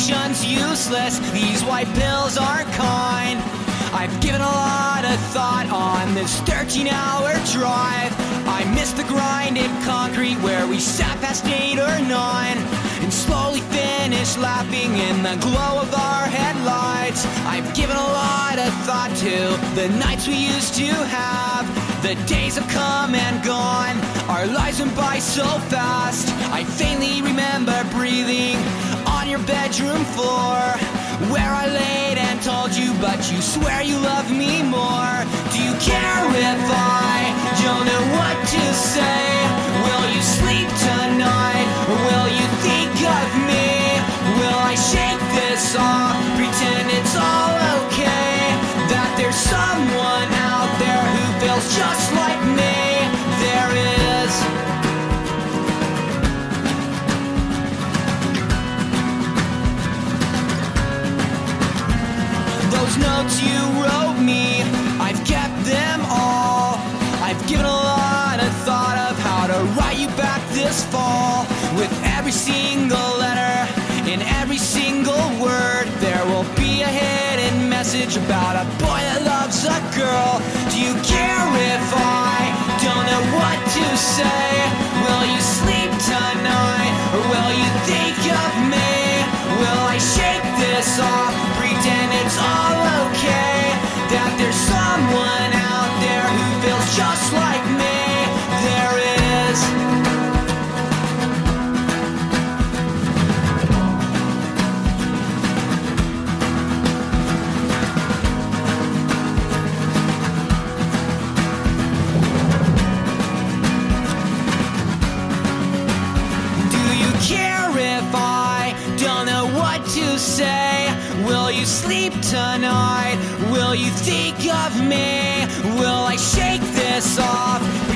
Motivation's useless, these white pills aren't kind. I've given a lot of thought on this 13-hour drive. I miss the grind in concrete where we sat past 8 or 9 and slowly finished lapping in the glow of our headlights. I've given a lot of thought to the nights we used to have. The days have come and gone, our lives went by so fast. I faintly remember breathing on your bedroom floor, where I laid and told you, but you swear you love me more. Do you care if I don't know what to say? Will you sleep tonight, or will you think of me? Will I shake this off, pretend it's all okay, that there's someone out there who feels just like me? There is. Those notes you wrote me, I've kept them all. I've given a lot of thought of how to write you back this fall. With every single letter, in every single word, there will be a hidden message about a boy that loves a girl. Do you care if I don't know what to say? Will you sleep tonight, or will you think of me? Will I shake this off, pretend it's all okay, that there's someone out there who feels just like me? There is. Do you care if I don't know what to say? Will you sleep tonight? Will you think of me? Will I shake this off,